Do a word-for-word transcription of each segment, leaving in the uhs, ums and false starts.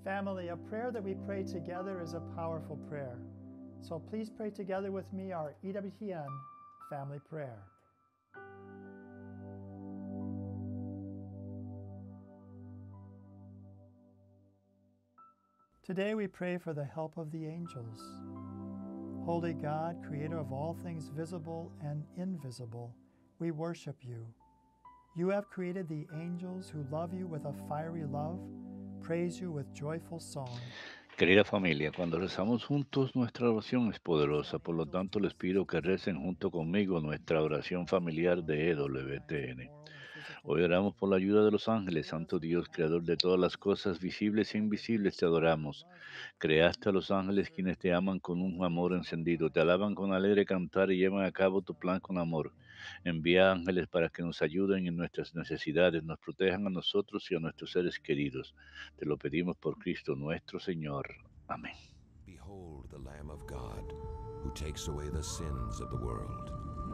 Family, a prayer that we pray together is a powerful prayer. So please pray together with me our E W T N family prayer. Today we pray for the help of the angels. Holy God, creator of all things visible and invisible, we worship you. You have created the angels who love you with a fiery love, praise you with joyful song. Querida familia, cuando rezamos juntos, nuestra oración es poderosa. Por lo tanto, les pido que recen junto conmigo nuestra oración familiar de E W T N. Hoy oramos por la ayuda de los ángeles. Santo Dios, creador de todas las cosas visibles e invisibles, te adoramos. Creaste a los ángeles quienes te aman con un amor encendido, te alaban con alegre cantar y llevan a cabo tu plan con amor. Envía ángeles para que nos ayuden en nuestras necesidades, nos protejan a nosotros y a nuestros seres queridos. Te lo pedimos por Cristo nuestro Señor. Amén. Behold the Lamb of God, who takes away the sins of the world.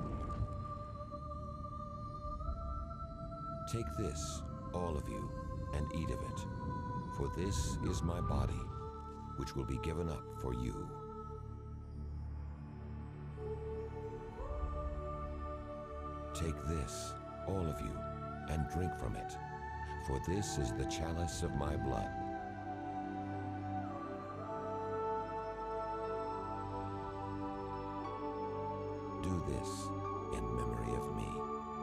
Take this, all of you, and eat of it, for this is my body, which will be given up for you. Take this, all of you, and drink from it, for this is the chalice of my blood. Do this in memory of me.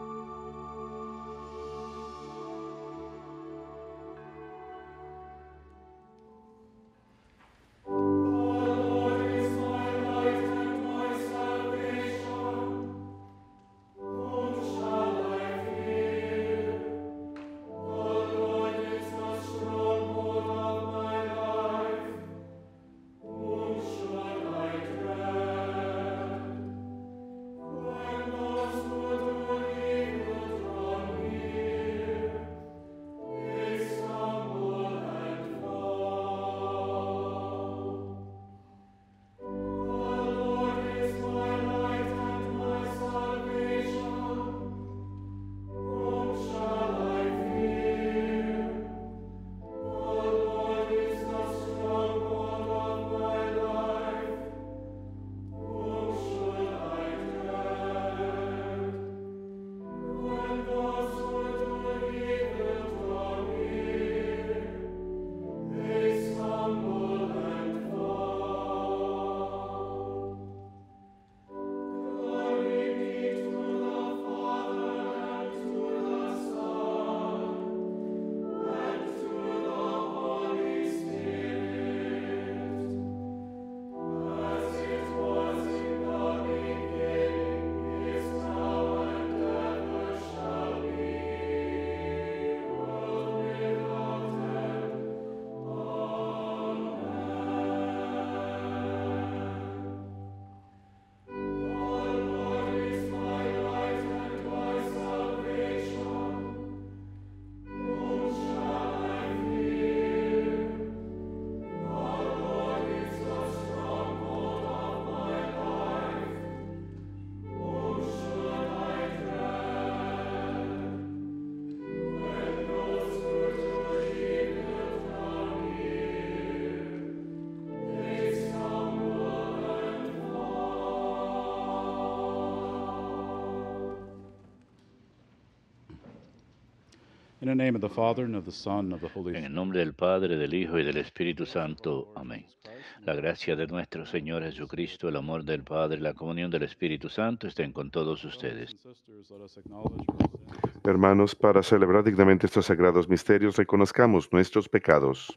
In the name of the Father, and of the Son, and of the Holy En el Spirit. nombre del Padre, del Hijo y del Espíritu Santo. Amén. La gracia de nuestro Señor Jesucristo, el amor del Padre, la comunión del Espíritu Santo estén con todos ustedes. Hermanos, para celebrar dignamente estos sagrados misterios, reconozcamos nuestros pecados.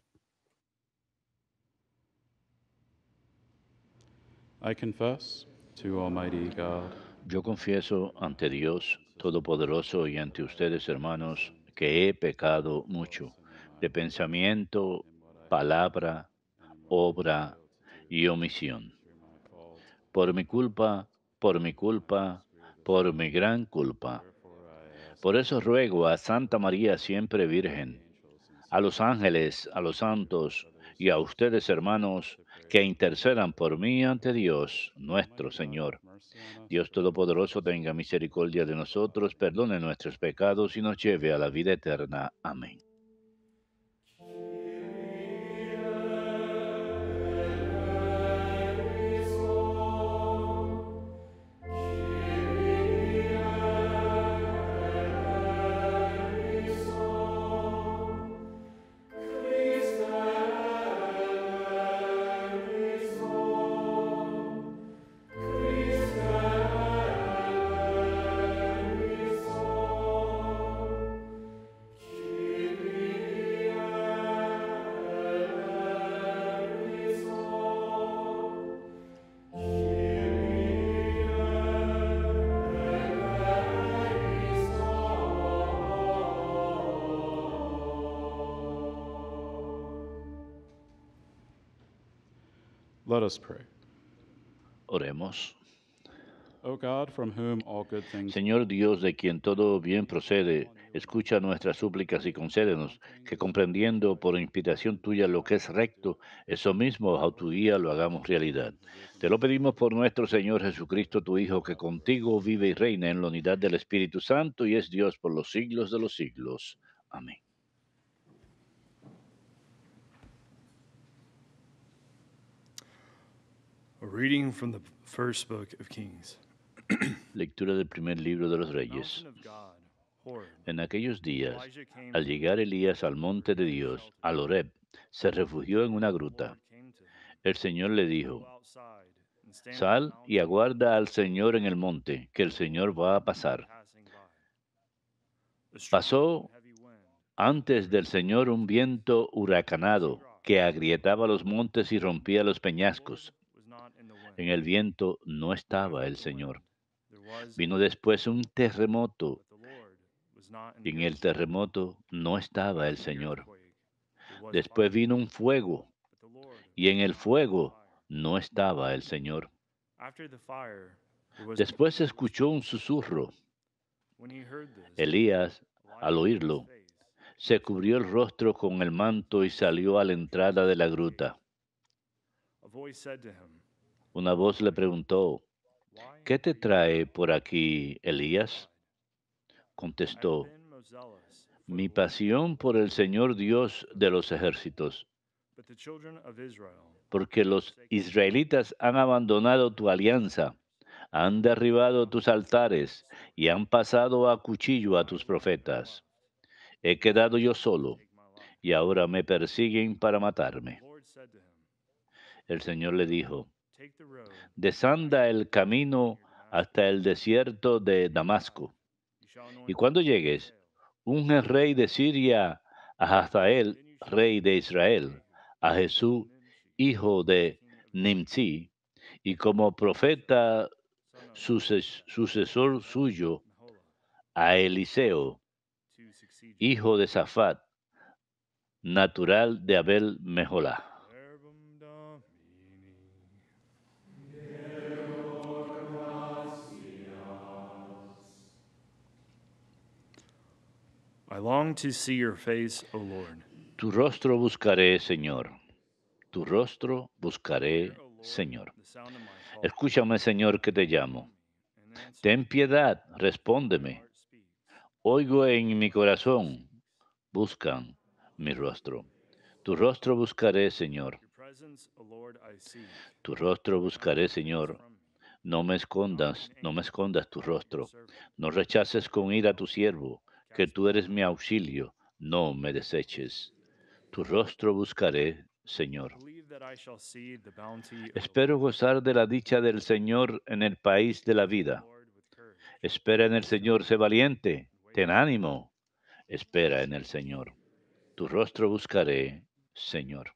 I confess to Almighty God Yo confieso ante Dios Todopoderoso y ante ustedes, hermanos, que he pecado mucho, de pensamiento, palabra, obra y omisión. Por mi culpa, por mi culpa, por mi gran culpa. Por eso ruego a Santa María siempre Virgen, a los ángeles, a los santos y a ustedes, hermanos, que intercedan por mí ante Dios, nuestro Señor. Dios Todopoderoso tenga misericordia de nosotros, perdone nuestros pecados y nos lleve a la vida eterna. Amén. Let us pray. Oremos. O God, from whom all good things Señor Dios, de quien todo bien procede, escucha nuestras súplicas y concédenos que comprendiendo por inspiración tuya lo que es recto, eso mismo bajo tu guía lo hagamos realidad. Te lo pedimos por nuestro Señor Jesucristo, tu Hijo, que contigo vive y reina en la unidad del Espíritu Santo y es Dios por los siglos de los siglos. Amén. A reading from the first book of Kings. Lectura del primer libro de los Reyes. En aquellos días, al llegar Elías al monte de Dios, al Horeb, se refugió en una gruta. El Señor le dijo: Sal y aguarda al Señor en el monte, que el Señor va a pasar. Pasó antes del Señor un viento huracanado que agrietaba los montes y rompía los peñascos. En el viento no estaba el Señor. Vino después un terremoto, y en el terremoto no estaba el Señor. Después vino un fuego, y en el fuego no estaba el Señor. Después se escuchó un susurro. Elías, al oírlo, se cubrió el rostro con el manto y salió a la entrada de la gruta. Una voz le preguntó: ¿Qué te trae por aquí, Elías? Contestó: Mi pasión por el Señor Dios de los ejércitos, porque los israelitas han abandonado tu alianza, han derribado tus altares y han pasado a cuchillo a tus profetas. He quedado yo solo, y ahora me persiguen para matarme. El Señor le dijo: Desanda el camino hasta el desierto de Damasco, y cuando llegues, unge rey de Siria a Hazael, rey de Israel, a Jesús, hijo de Nimsi, y como profeta suces- sucesor suyo, a Eliseo, hijo de Safat, natural de Abel Meholá. I long to see your face, O Lord. Tu rostro buscaré, Señor. Tu rostro buscaré, Señor. Escúchame, Señor, que te llamo. Ten piedad, respóndeme. Oigo en mi corazón, buscan mi rostro. Tu rostro buscaré, Señor. Tu rostro buscaré, Señor. No me escondas, no me escondas tu rostro. No rechaces con ira a tu siervo, que tú eres mi auxilio. No me deseches. Tu rostro buscaré, Señor. Espero gozar de la dicha del Señor en el país de la vida. Espera en el Señor, sé valiente, ten ánimo. Espera en el Señor. Tu rostro buscaré, Señor.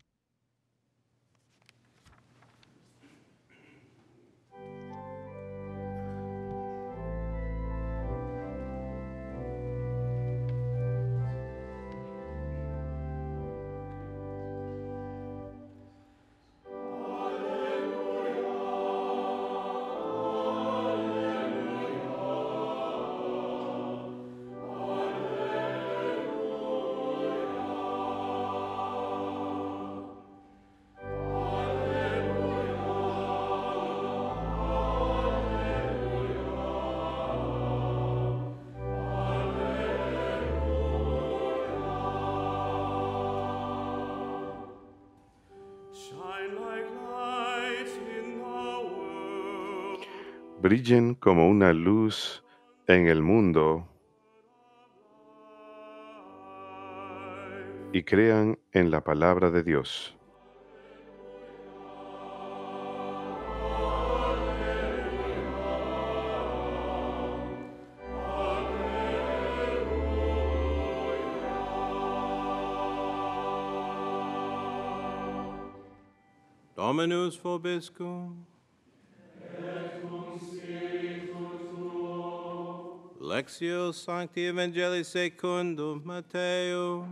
Brillen como una luz en el mundo y crean en la palabra de Dios. Dominus vobiscum. Lectio Sancti Evangelii secundum Mateo.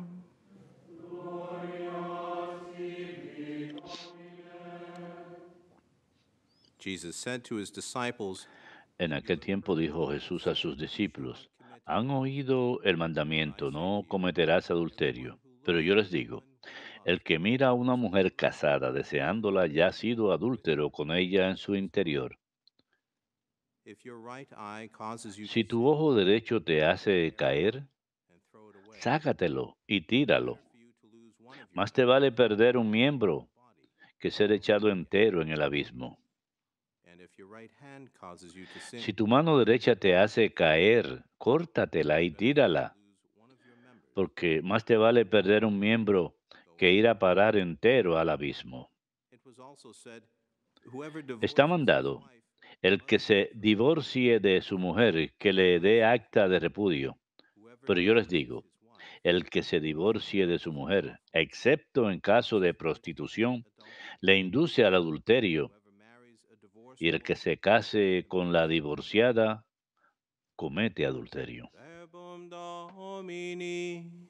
Jesus said to his disciples, En aquel tiempo dijo Jesús a sus discípulos, han oído el mandamiento, no cometerás adulterio. Pero yo les digo, el que mira a una mujer casada deseándola ya ha sido adúltero con ella en su interior. if your right eye causes you Si to tu sin, ojo derecho te hace caer, and throw it away. sácatelo y tíralo. For you to lose one of your Más te vale members perder un than miembro body. que ser echado entero en el abismo. And if your right hand causes you to sin, Si tu mano derecha te hace caer, córtatela y tírala, lose one of your members. porque más te vale perder un miembro que ir a parar entero al abismo. It was also said, whoever Está divorces his mandado, wife, el que se divorcie de su mujer, que le dé acta de repudio. whoever Pero yo les divorces digo, his wife, el que se divorcie de su mujer, excepto en caso de prostitución, le induce al adulterio, whoever marries a divorced y el que se case con la divorciada, comete adulterio. Verbum Domini.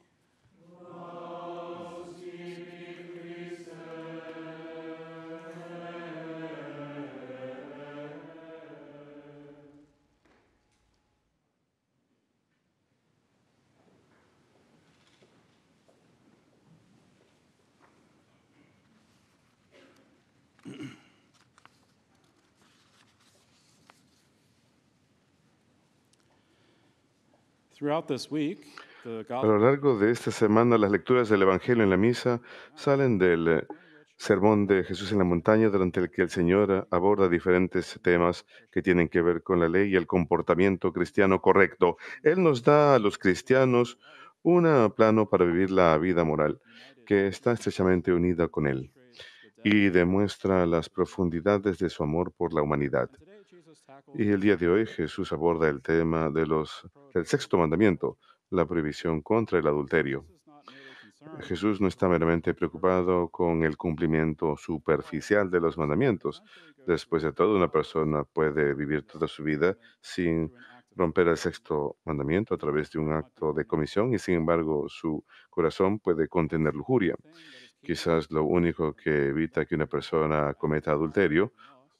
Throughout this week, the A lo gospel largo de esta semana, las lecturas del Evangelio en la misa salen del eh, sermón de Jesús en la montaña, durante el que el Señor aborda diferentes temas que tienen que ver con la ley y el comportamiento cristiano correcto. Él nos da a los cristianos un plano para vivir la vida moral que está estrechamente unida con Él y demuestra las profundidades de su amor por la humanidad. Y el día de hoy Jesús aborda el tema de los, del sexto mandamiento, la prohibición contra el adulterio. Jesús no está meramente preocupado con el cumplimiento superficial de los mandamientos. Después de todo, una persona puede vivir toda su vida sin romper el sexto mandamiento a través de un acto de comisión y, sin embargo, su corazón puede contener lujuria. Quizás lo único que evita que una persona cometa adulterio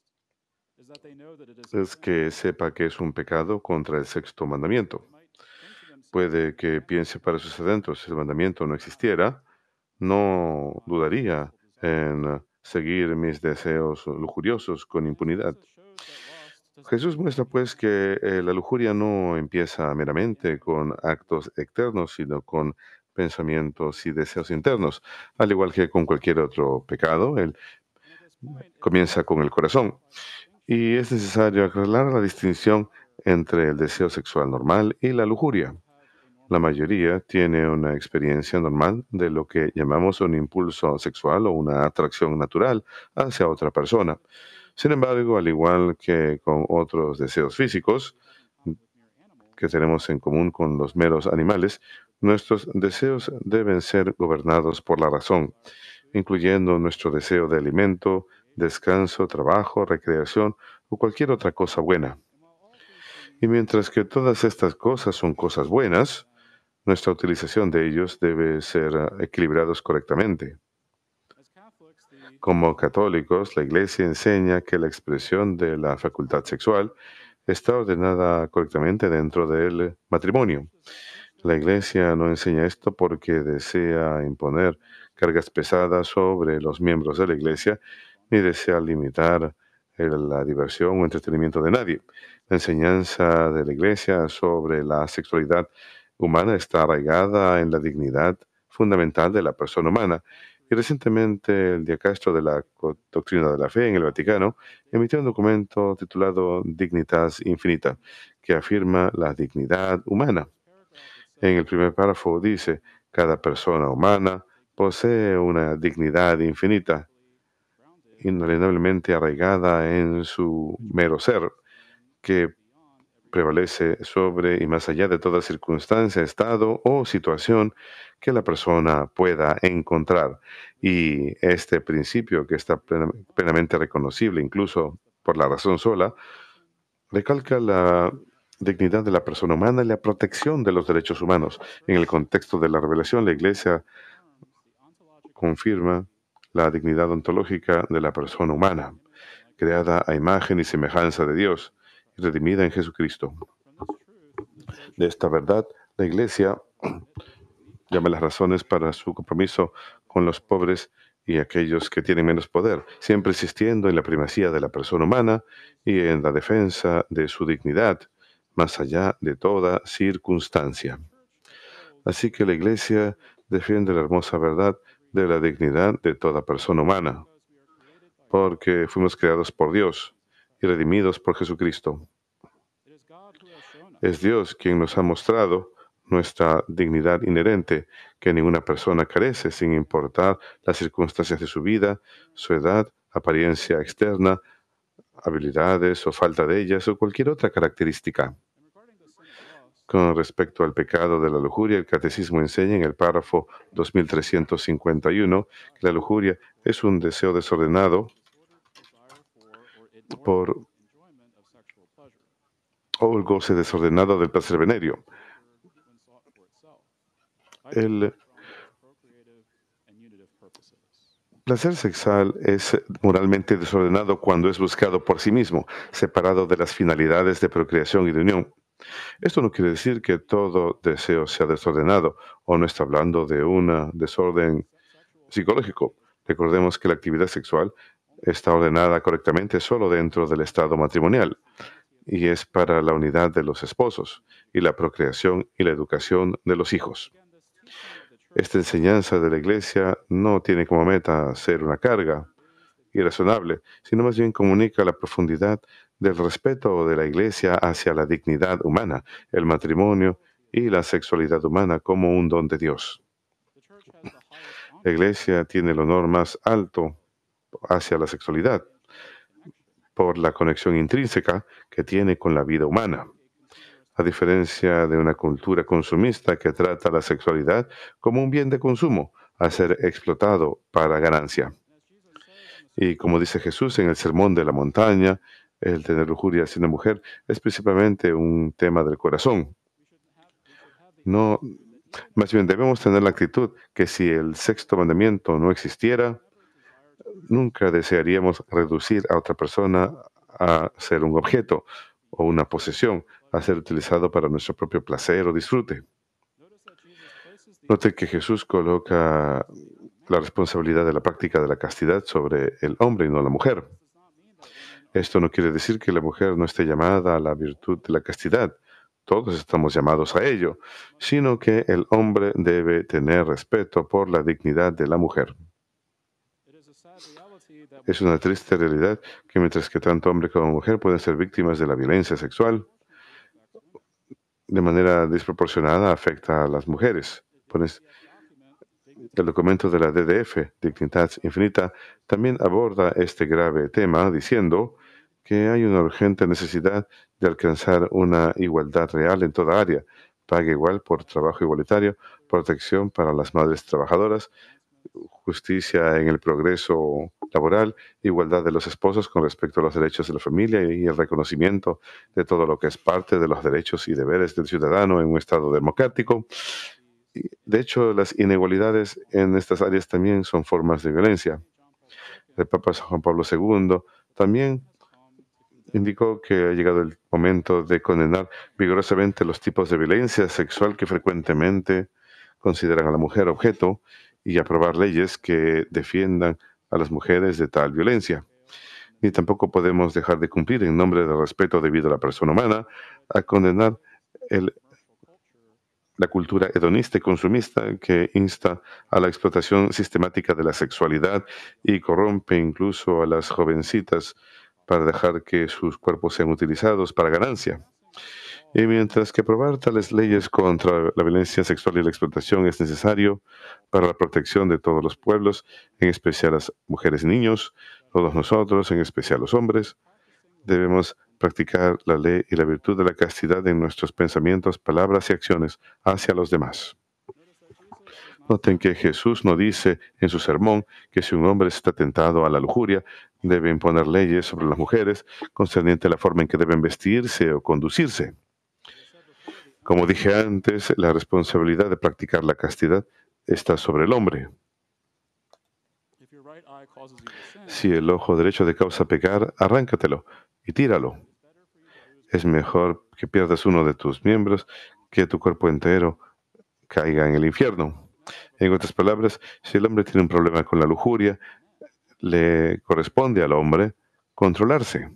es que sepa que es un pecado contra el sexto mandamiento. Puede que piense para sus adentros, si el mandamiento no existiera, no dudaría en seguir mis deseos lujuriosos con impunidad. Jesús muestra pues que eh, la lujuria no empieza meramente con actos externos, sino con pensamientos y deseos internos. Al igual que con cualquier otro pecado, él comienza con el corazón. Y es necesario aclarar la distinción entre el deseo sexual normal y la lujuria. La mayoría tiene una experiencia normal de lo que llamamos un impulso sexual o una atracción natural hacia otra persona. Sin embargo, al igual que con otros deseos físicos que tenemos en común con los meros animales, nuestros deseos deben ser gobernados por la razón, incluyendo nuestro deseo de alimento, descanso, trabajo, recreación o cualquier otra cosa buena. Y mientras que todas estas cosas son cosas buenas, nuestra utilización de ellos debe ser uh, equilibrados correctamente. Como católicos, la Iglesia enseña que la expresión de la facultad sexual está ordenada correctamente dentro del matrimonio. La Iglesia no enseña esto porque desea imponer cargas pesadas sobre los miembros de la Iglesia, ni desea limitar el- la diversión o entretenimiento de nadie. La enseñanza de la Iglesia sobre la sexualidad humana está arraigada en la dignidad fundamental de la persona humana. Y recientemente el Diacastro de la Co- Doctrina de la Fe en el Vaticano emitió un documento titulado Dignitas Infinita, que afirma la dignidad humana. En el primer párrafo dice, cada persona humana posee una dignidad infinita, inalienablemente arraigada en su mero ser, que prevalece sobre y más allá de toda circunstancia, estado o situación que la persona pueda encontrar. Y este principio, que está plena- plenamente reconocible incluso por la razón sola, recalca la dignidad de la persona humana y la protección de los derechos humanos. En el contexto de la revelación, la Iglesia confirma la dignidad ontológica de la persona humana, creada a imagen y semejanza de Dios y redimida en Jesucristo. De esta verdad, la Iglesia llama las razones para su compromiso con los pobres y aquellos que tienen menos poder, siempre insistiendo en la primacía de la persona humana y en la defensa de su dignidad, más allá de toda circunstancia. Así que la Iglesia defiende la hermosa verdad de la dignidad de toda persona humana, porque fuimos creados por Dios y redimidos por Jesucristo. Es Dios quien nos ha mostrado nuestra dignidad inherente, que ninguna persona carece, sin importar las circunstancias de su vida, su edad, apariencia externa, habilidades o falta de ellas, o cualquier otra característica. Con respecto al pecado de la lujuria, el Catecismo enseña en el párrafo dos mil trescientos cincuenta y uno que la lujuria es un deseo desordenado por o el goce desordenado del placer venéreo. El placer sexual es moralmente desordenado cuando es buscado por sí mismo, separado de las finalidades de procreación y de unión. Esto no quiere decir que todo deseo sea desordenado, o no está hablando de un desorden psicológico. Recordemos que la actividad sexual está ordenada correctamente solo dentro del estado matrimonial, y es para la unidad de los esposos, y la procreación y la educación de los hijos. Esta enseñanza de la Iglesia no tiene como meta ser una carga irrazonable, sino más bien comunica la profundidad del respeto de la Iglesia hacia la dignidad humana, el matrimonio y la sexualidad humana como un don de Dios. La Iglesia tiene el honor más alto hacia la sexualidad por la conexión intrínseca que tiene con la vida humana, a diferencia de una cultura consumista que trata la sexualidad como un bien de consumo a ser explotado para ganancia. Y como dice Jesús en el Sermón de la Montaña, el tener lujuria hacia una mujer es principalmente un tema del corazón. No, más bien debemos tener la actitud que si el sexto mandamiento no existiera, nunca desearíamos reducir a otra persona a ser un objeto o una posesión, a ser utilizado para nuestro propio placer o disfrute. Note que Jesús coloca la responsabilidad de la práctica de la castidad sobre el hombre y no la mujer. Esto no quiere decir que la mujer no esté llamada a la virtud de la castidad. Todos estamos llamados a ello, sino que el hombre debe tener respeto por la dignidad de la mujer. Es una triste realidad que mientras que tanto hombre como mujer pueden ser víctimas de la violencia sexual, de manera desproporcionada afecta a las mujeres. Pues el documento de la D D F, Dignidad Infinita, también aborda este grave tema diciendo que hay una urgente necesidad de alcanzar una igualdad real en toda área, paga igual por trabajo igualitario, protección para las madres trabajadoras, justicia en el progreso laboral, igualdad de los esposos con respecto a los derechos de la familia y el reconocimiento de todo lo que es parte de los derechos y deberes del ciudadano en un Estado democrático. De hecho, las inigualdades en estas áreas también son formas de violencia. El Papa San Juan Pablo segundo también indicó que ha llegado el momento de condenar vigorosamente los tipos de violencia sexual que frecuentemente consideran a la mujer objeto y aprobar leyes que defiendan a las mujeres de tal violencia. Ni tampoco podemos dejar de cumplir en nombre del respeto debido a la persona humana a condenar el, la cultura hedonista y consumista que insta a la explotación sistemática de la sexualidad y corrompe incluso a las jovencitas para dejar que sus cuerpos sean utilizados para ganancia. Y mientras que aprobar tales leyes contra la violencia sexual y la explotación es necesario para la protección de todos los pueblos, en especial las mujeres y niños, todos nosotros, en especial los hombres, debemos practicar la ley y la virtud de la castidad en nuestros pensamientos, palabras y acciones hacia los demás. Noten que Jesús no dice en su sermón que si un hombre está tentado a la lujuria, debe imponer leyes sobre las mujeres concerniente a la forma en que deben vestirse o conducirse. Como dije antes, la responsabilidad de practicar la castidad está sobre el hombre. Si el ojo derecho te causa pecar, arráncatelo y tíralo. Es mejor que pierdas uno de tus miembros que tu cuerpo entero caiga en el infierno. En otras palabras, si el hombre tiene un problema con la lujuria, le corresponde al hombre controlarse,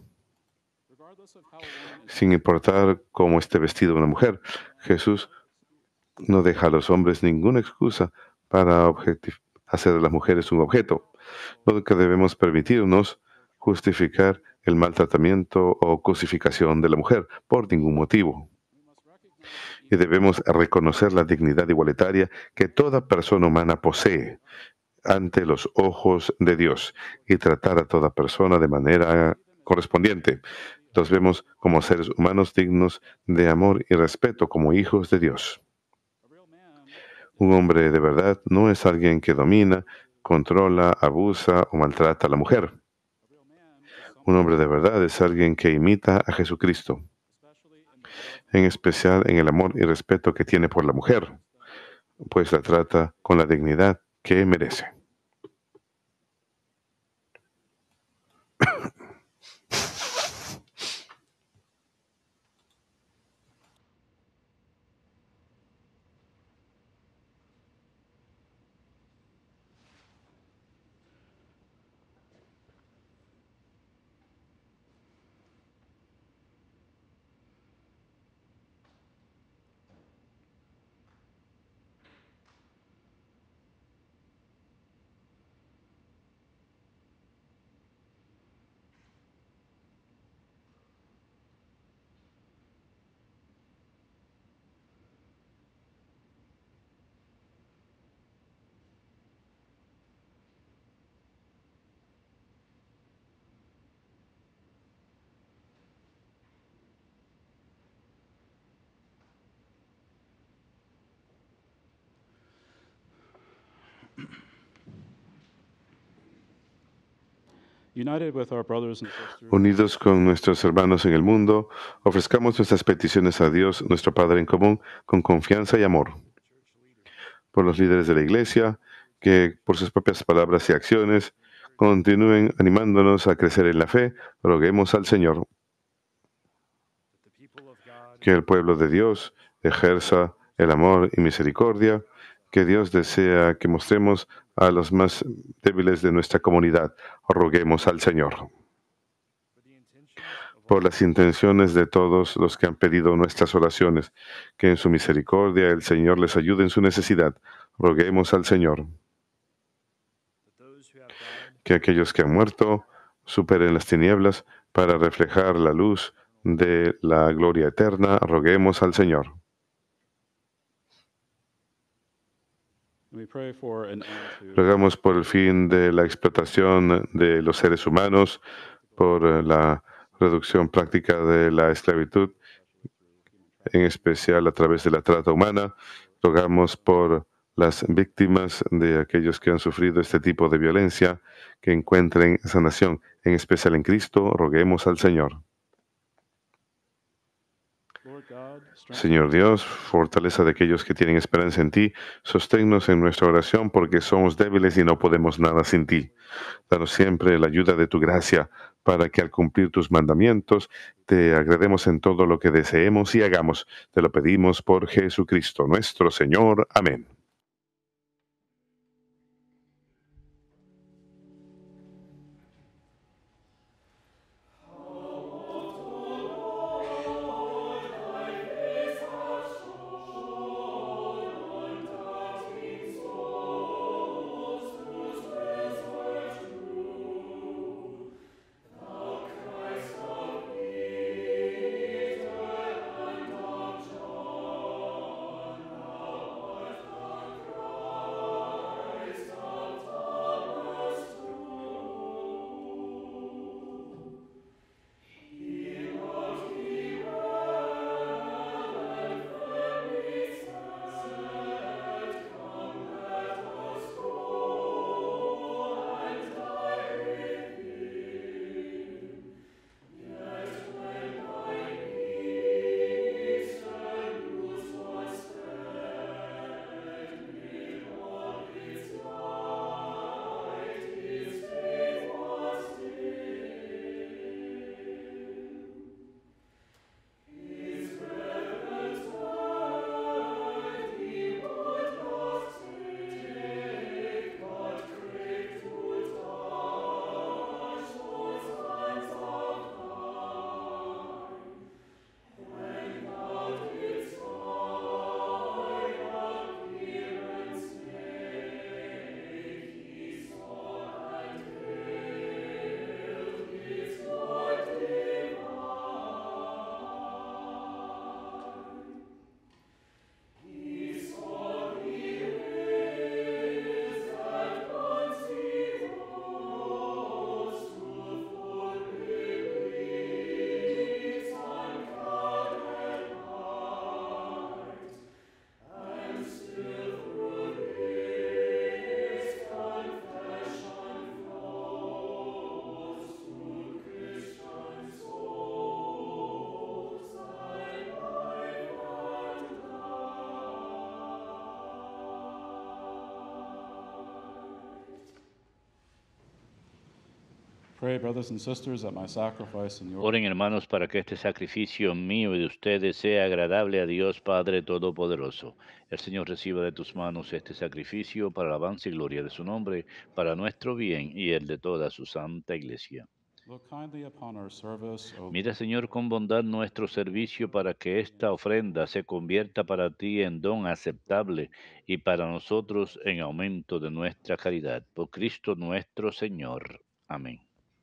sin importar cómo esté vestida una mujer. Jesús no deja a los hombres ninguna excusa para objetiv- hacer de las mujeres un objeto. Nunca debemos permitirnos justificar el maltratamiento o cosificación de la mujer por ningún motivo. Y debemos reconocer la dignidad igualitaria que toda persona humana posee ante los ojos de Dios y tratar a toda persona de manera correspondiente. Los vemos como seres humanos dignos de amor y respeto como hijos de Dios. Un hombre de verdad no es alguien que domina, controla, abusa o maltrata a la mujer. Un hombre de verdad es alguien que imita a Jesucristo, en especial en el amor y respeto que tiene por la mujer, pues la trata con la dignidad que merece. Unidos con nuestros hermanos en el mundo, ofrezcamos nuestras peticiones a Dios, nuestro Padre en común, con confianza y amor. Por los líderes de la Iglesia, que por sus propias palabras y acciones continúen animándonos a crecer en la fe, roguemos al Señor. Que el pueblo de Dios ejerza el amor y misericordia que Dios desea que mostremos a los más débiles de nuestra comunidad. Roguemos al Señor. Por las intenciones de todos los que han pedido nuestras oraciones, que en su misericordia el Señor les ayude en su necesidad. Roguemos al Señor. Que aquellos que han muerto superen las tinieblas para reflejar la luz de la gloria eterna. Roguemos al Señor. Rogamos por el fin de la explotación de los seres humanos, por la reducción práctica de la esclavitud, en especial a través de la trata humana. Rogamos por las víctimas de aquellos que han sufrido este tipo de violencia, que encuentren sanación, en especial en Cristo. Roguemos al Señor. Señor Dios, fortaleza de aquellos que tienen esperanza en ti, sosténnos en nuestra oración porque somos débiles y no podemos nada sin ti. Danos siempre la ayuda de tu gracia para que al cumplir tus mandamientos te agrademos en todo lo que deseemos y hagamos. Te lo pedimos por Jesucristo nuestro Señor. Amén. Pray, brothers and sisters, that my sacrifice and your Oren, hermanos, para que este sacrificio mío y de ustedes sea agradable a Dios Padre Todopoderoso. El Señor reciba de tus manos este sacrificio para la alabanza y gloria de su nombre, para nuestro bien y el de toda su santa iglesia. look kindly upon our service, O Mira, Señor, con bondad nuestro servicio para que esta ofrenda se convierta para ti en don aceptable y para nosotros en aumento de nuestra caridad. Por Cristo nuestro Señor. Amén.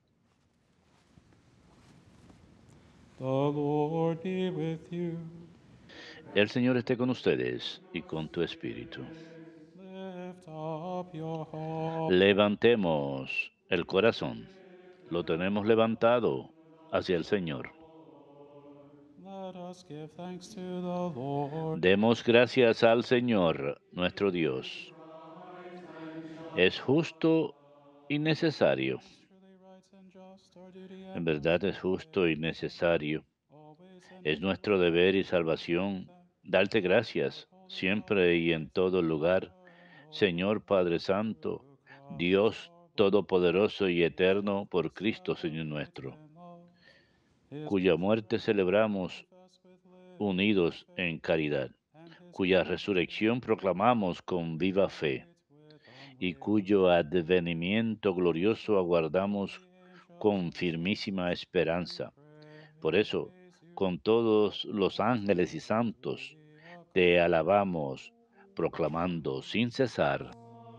The Lord be with you. El Señor esté con ustedes y con tu espíritu. Lift up your heart. Levantemos el corazón. Lo tenemos levantado hacia el Señor. Let us give thanks to the Lord. Demos gracias al Señor, nuestro Dios. Es justo y necesario. Truly right and just, our duty En and verdad es justo y necesario. always and Es nuestro deber y salvación darte gracias siempre y en todo lugar, Señor Padre Santo, Dios Todopoderoso y Eterno, por Cristo Señor nuestro, cuya muerte celebramos unidos en caridad, cuya resurrección proclamamos con viva fe y cuyo advenimiento glorioso aguardamos con firmísima esperanza. Por eso, con todos los ángeles y santos, te alabamos, proclamando sin cesar.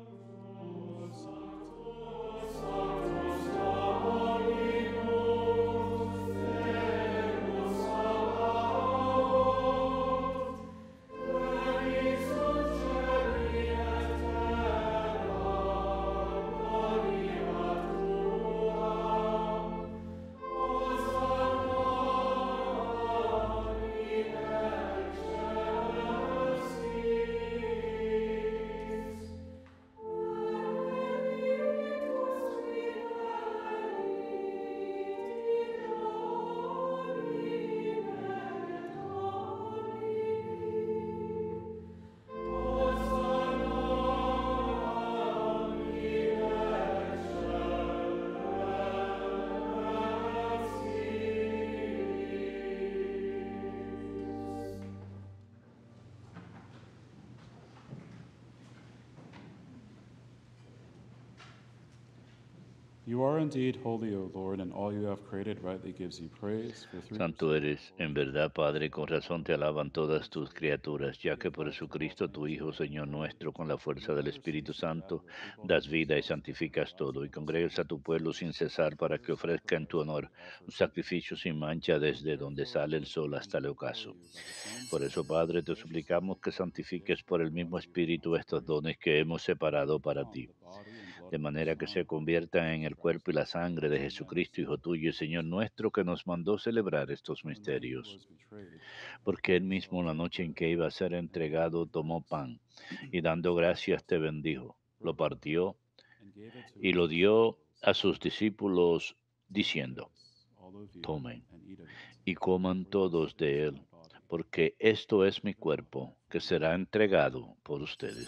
You are indeed holy, O Lord, and all you have created rightly gives you praise. For through Santo eres, en verdad, Padre, con razón te alaban todas tus criaturas, ya que por Jesucristo, tu Hijo, Señor nuestro, con la fuerza del Espíritu Santo, das vida y santificas todo, y congregas a tu pueblo sin cesar para que ofrezca en tu honor un sacrificio sin mancha desde donde sale el sol hasta el ocaso. Por eso, Padre, te suplicamos que santifiques por el mismo Espíritu estos dones que hemos separado para ti, de manera que se conviertan en el cuerpo y la sangre de Jesucristo, Hijo tuyo y Señor nuestro, que nos mandó celebrar estos misterios. Porque él mismo, la noche en que iba a ser entregado, tomó pan y dando gracias te bendijo, lo partió y lo dio a sus discípulos, diciendo: tomen y coman todos de él, porque esto es mi cuerpo, que será entregado por ustedes.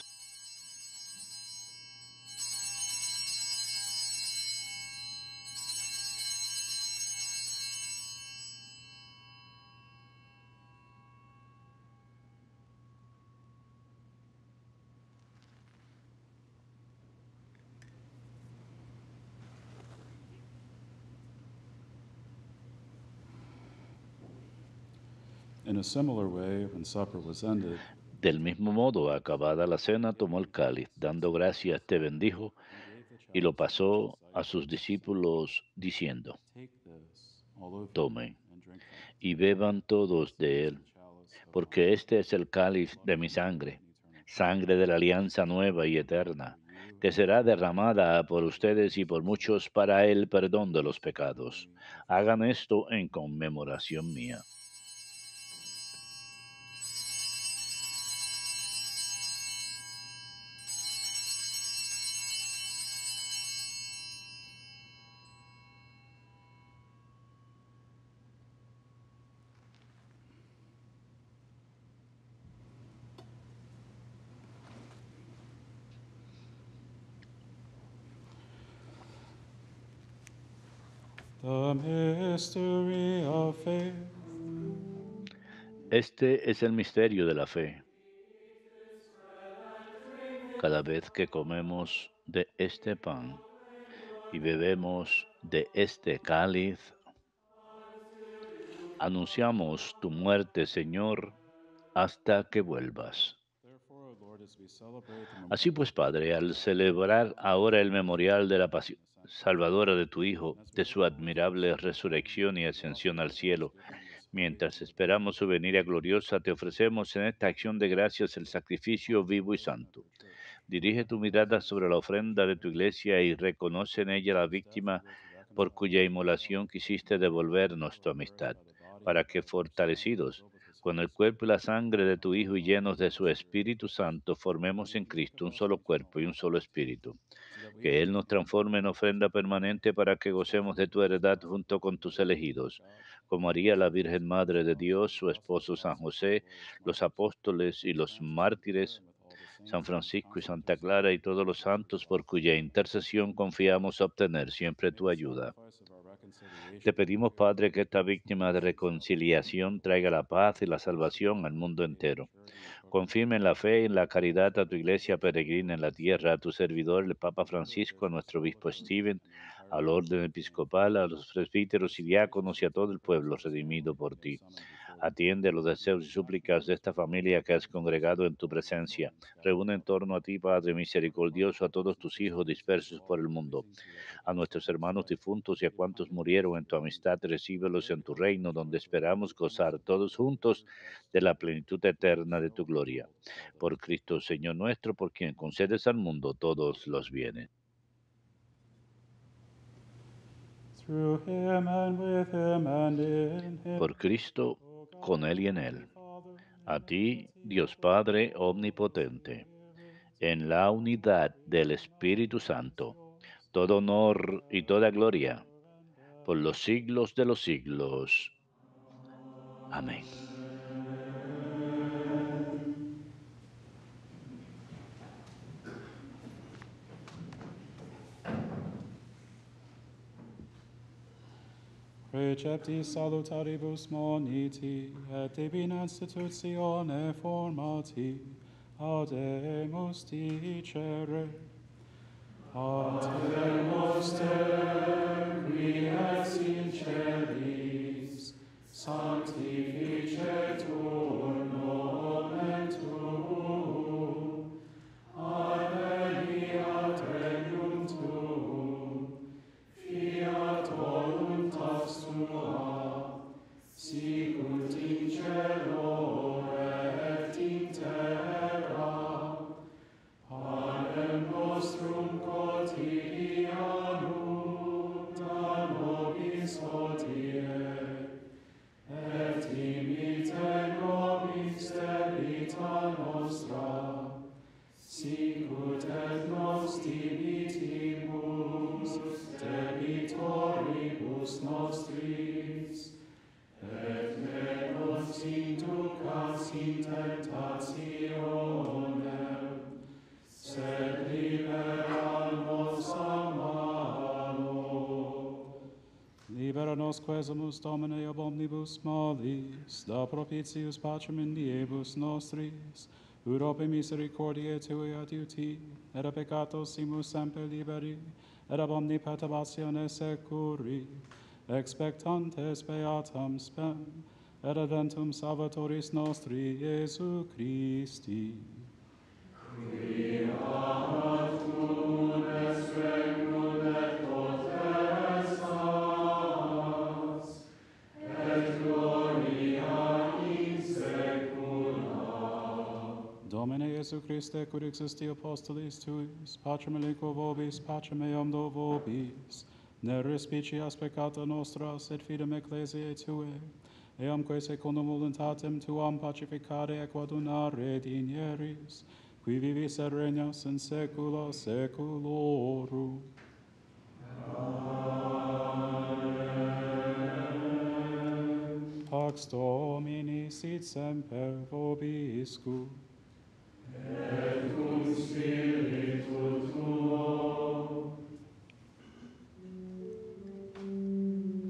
In a similar way, when supper was ended, Del mismo modo, acabada la cena, tomó el cáliz, dando gracias te bendijo, y lo pasó a sus discípulos, diciendo: take this, all of you, tomen and drink from it. y beban todos de él, porque este es el cáliz de mi sangre, sangre de la alianza nueva y eterna, que será derramada por ustedes y por muchos para el perdón de los pecados. Hagan esto en conmemoración mía. The mystery of faith. Este es el misterio de la fe. Cada vez que comemos de este pan y bebemos de este cáliz, anunciamos tu muerte, Señor, hasta que vuelvas. Therefore, O Lord, as we celebrate the Así memorial pues, of Padre, al celebrar ahora el memorial de la pasión salvadora de tu Hijo, de su admirable resurrección y ascensión al cielo, mientras esperamos su venida gloriosa, te ofrecemos en esta acción de gracias el sacrificio vivo y santo. Dirige tu mirada sobre la ofrenda de tu iglesia y reconoce en ella la víctima por cuya inmolación quisiste devolvernos tu amistad, para que fortalecidos con el cuerpo y la sangre de tu Hijo y llenos de su Espíritu Santo, formemos en Cristo un solo cuerpo y un solo espíritu. Que Él nos transforme en ofrenda permanente para que gocemos de tu heredad junto con tus elegidos, como haría la Virgen Madre de Dios, su esposo San José, los apóstoles y los mártires, San Francisco y Santa Clara y todos los santos por cuya intercesión confiamos obtener siempre tu ayuda. Te pedimos, Padre, que esta víctima de reconciliación traiga la paz y la salvación al mundo entero. Confirme en la fe y en la caridad a tu iglesia peregrina en la tierra, a tu servidor, el Papa Francisco, a nuestro obispo Stephen, al orden episcopal, a los presbíteros y diáconos y a todo el pueblo redimido por ti. Atiende los deseos y súplicas de esta familia que has congregado en tu presencia. Reúne en torno a ti, Padre misericordioso, a todos tus hijos dispersos por el mundo. A nuestros hermanos difuntos y a cuantos murieron en tu amistad, recíbelos en tu reino, donde esperamos gozar todos juntos de la plenitud eterna de tu gloria. Por Cristo, Señor nuestro, por quien concedes al mundo todos los bienes. Through him and with him and in him. Por Cristo, con Él y en Él. A ti, Dios Padre omnipotente, en la unidad del Espíritu Santo, todo honor y toda gloria, por los siglos de los siglos. Amén. Precepti salutaribus moniti, et ibi in institutione formati, audemus dicere. Audemus te, qui es in celis, sanctificetur nomen tuum, adveniat regnum tuum, fiat voluntas tua, sicut in cielo et in terra. Panem nostrum quotidianum da nobis hodie, et imite nobis debita nostra, sicut et nos dimitimus debitoribus nostris, et ne nos inducas in tentationem, sed libera nos a malo. Libera nos quesumus, Domine, ab omnibus malis, da propitius pacem in diebus nostris, ut ope misericordiae Tui adiuti, et a peccatos simus semper liberi, et ab omni perturbatione securi, expectantes beatam spem, et adventum Salvatoris nostri, Iesu Christi. Qui amat cum est regnum et potestas, et gloria in saecula. Domine Iesu Christe, quid existi apostolis Tuis, pacem aliquo vobis, pacem eam do vobis, ne respicias peccata nostra, sed fidem ecclesiae Tuae, eamque secundum voluntatem Tuam pacificare et quadunare dinieris, qui vivis et regnas in saecula saeculorum. Amen. Pax Domini sit semper vobiscum. Et cum spiritu tuo.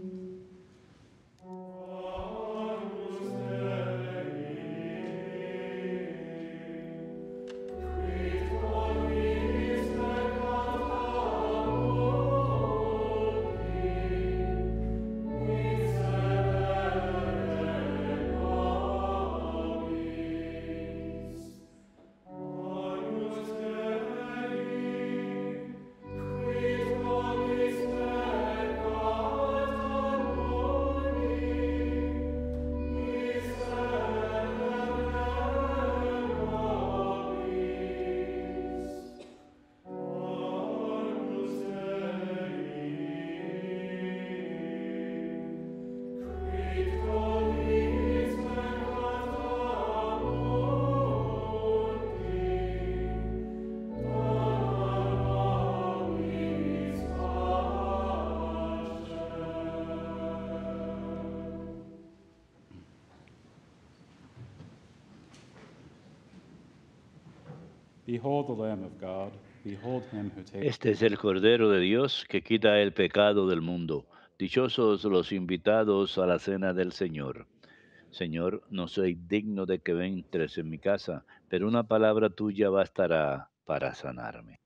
Behold the Lamb of God. Behold him who takes Este es el Cordero de Dios que quita el pecado del mundo. Dichosos los invitados a la cena del Señor. Señor, no soy digno de que entres en mi casa, pero una palabra tuya bastará para sanarme.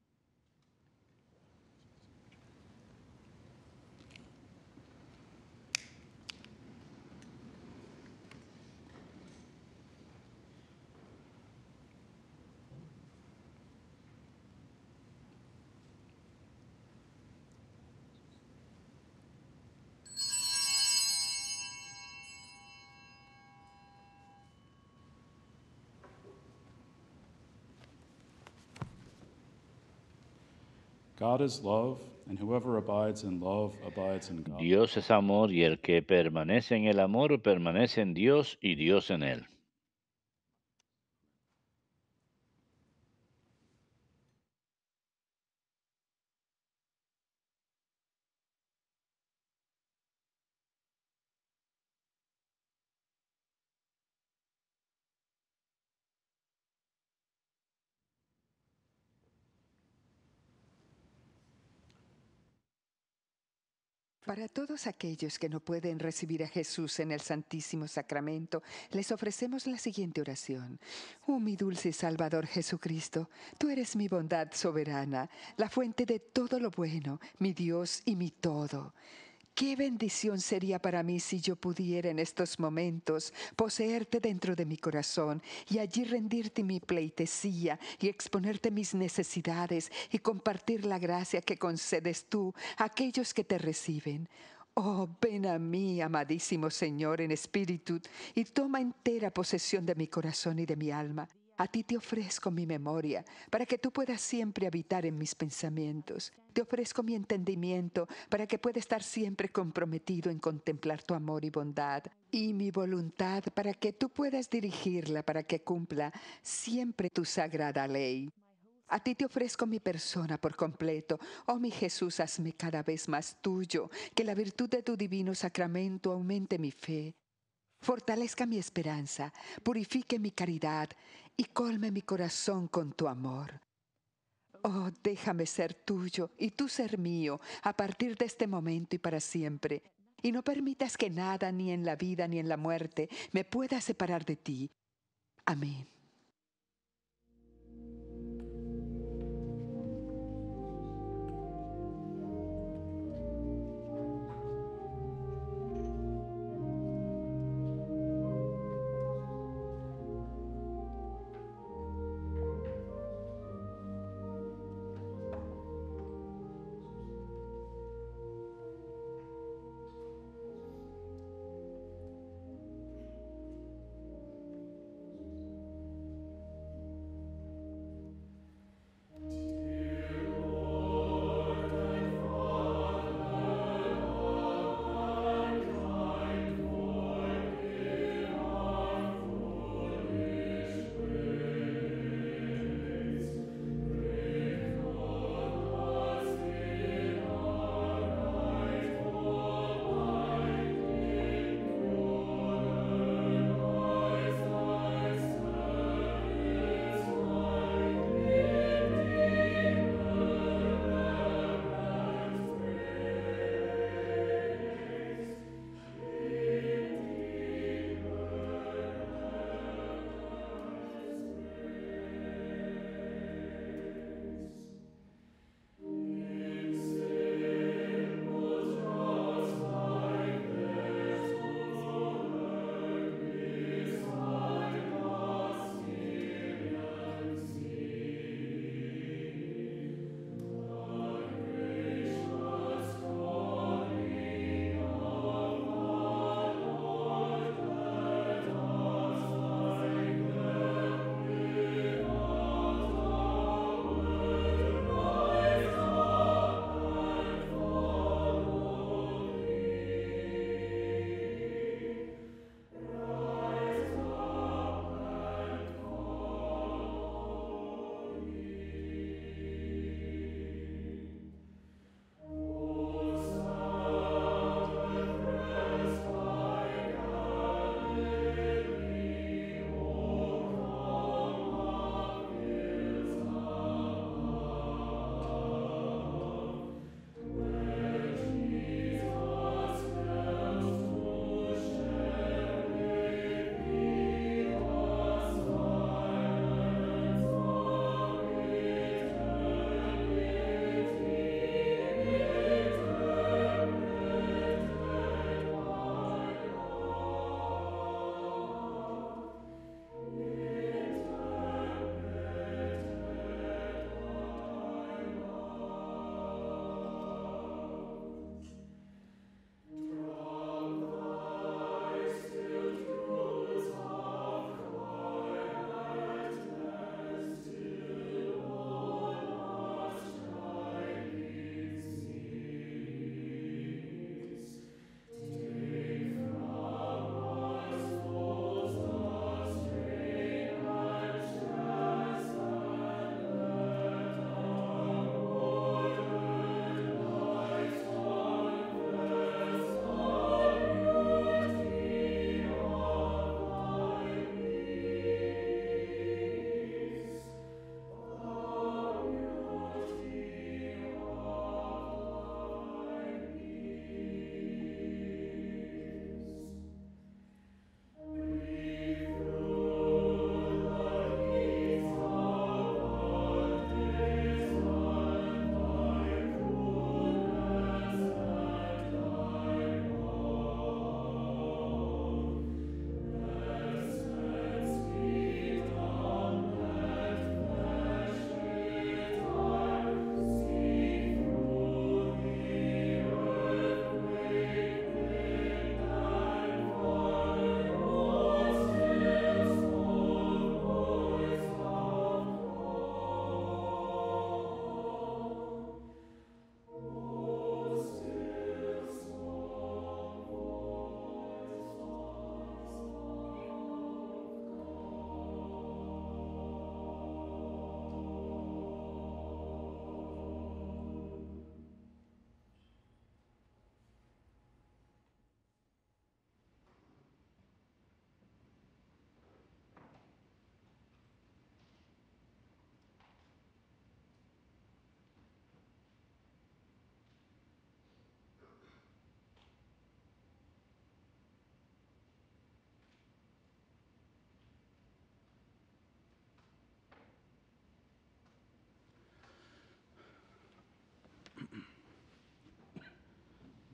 God is love, and whoever abides in love abides in God. Dios es amor y el que permanece en el amor permanece en Dios y Dios en él. Para todos aquellos que no pueden recibir a Jesús en el Santísimo Sacramento, les ofrecemos la siguiente oración. Oh, mi dulce Salvador Jesucristo, tú eres mi bondad soberana, la fuente de todo lo bueno, mi Dios y mi todo. Qué bendición sería para mí si yo pudiera en estos momentos poseerte dentro de mi corazón y allí rendirte mi pleitesía y exponerte mis necesidades y compartir la gracia que concedes tú a aquellos que te reciben. Oh, ven a mí, amadísimo Señor, en espíritu, y toma entera posesión de mi corazón y de mi alma. A ti te ofrezco mi memoria, para que tú puedas siempre habitar en mis pensamientos. Te ofrezco mi entendimiento, para que pueda estar siempre comprometido en contemplar tu amor y bondad. Y mi voluntad, para que tú puedas dirigirla, para que cumpla siempre tu sagrada ley. A ti te ofrezco mi persona por completo. Oh, mi Jesús, hazme cada vez más tuyo, que la virtud de tu divino sacramento aumente mi fe, fortalezca mi esperanza, purifique mi caridad y colme mi corazón con tu amor. Oh, déjame ser tuyo y tú ser mío a partir de este momento y para siempre. Y no permitas que nada, ni en la vida ni en la muerte, me pueda separar de ti. Amén.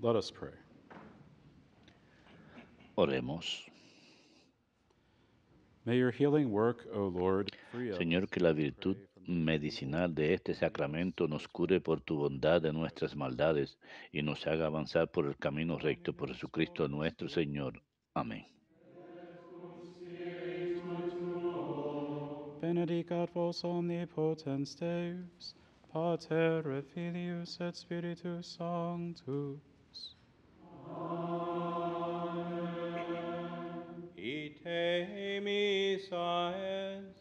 Let us pray. Oremos. May your healing work, O Lord, free us. Señor, que la virtud medicinal de este sacramento nos cure por tu bondad de nuestras maldades y nos haga avanzar por el camino recto por Jesucristo nuestro Señor. Amén. Benedicat vos omnipotens Deus, Pater et Filius et Spiritus Sanctus. Ite missa est.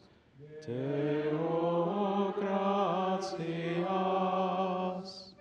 Deo gratias.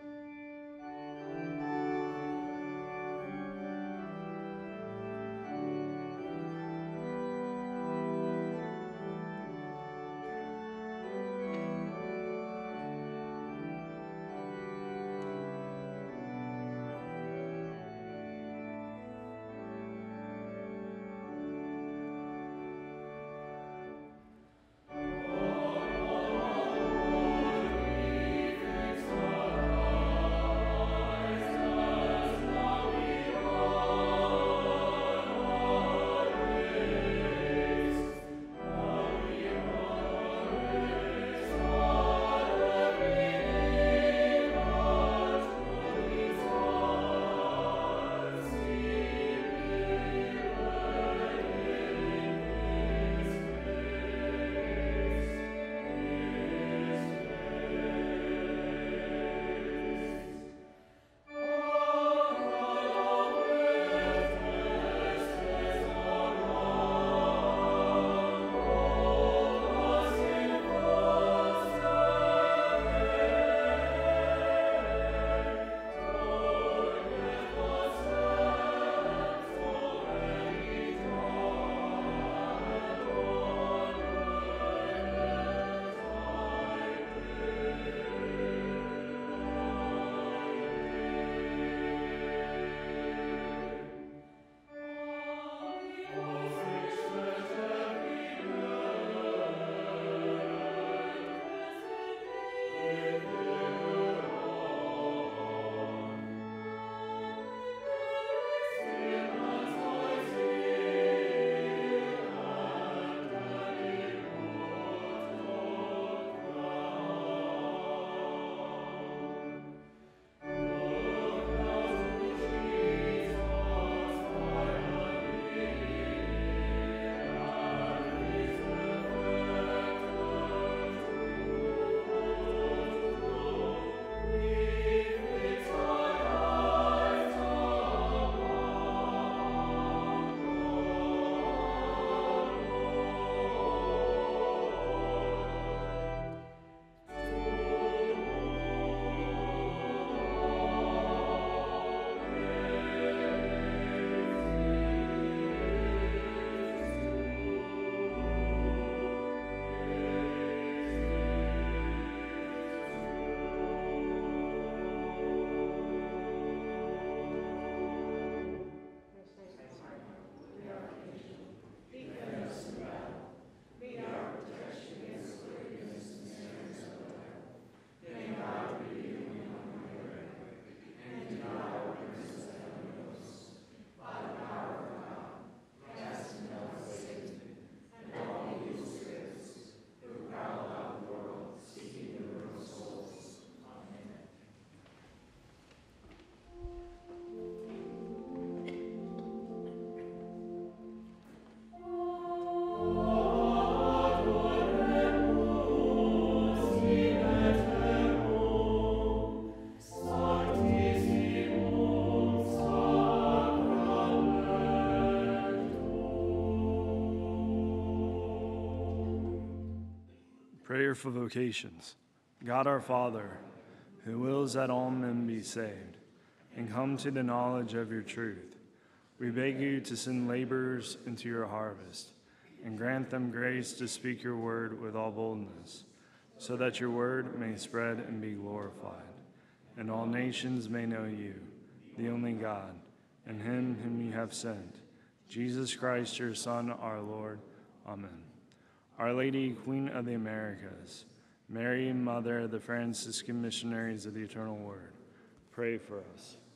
Prayer for vocations. God our Father, who wills that all men be saved and come to the knowledge of your truth, we beg you to send laborers into your harvest and grant them grace to speak your word with all boldness, so that your word may spread and be glorified, and all nations may know you, the only God, and him whom you have sent, Jesus Christ, your Son, our Lord. Amen. Our Lady, Queen of the Americas, Mary, Mother of the Franciscan Missionaries of the Eternal Word, pray for us.